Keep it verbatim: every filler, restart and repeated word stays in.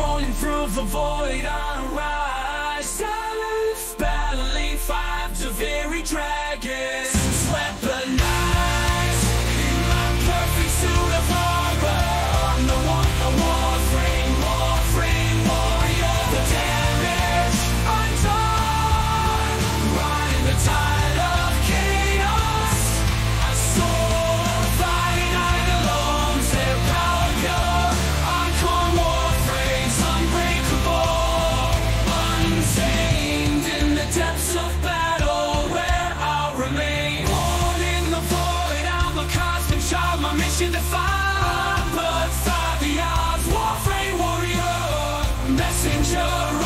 crawling through the void on a rise. Silence, battling five to very dragons. Weaponized in my perfect suit of armor. I'm the one, the Warframe, Warframe Warrior. The damage undone, riding the tide of chaos. I soar, fighting idolons, their power pure. Encore Warframes, unbreakable, untamed in the depths of battle where I'll remain. Born in the void, I'm a constant child, my mission defined. But five the odds, Warframe Warrior, messenger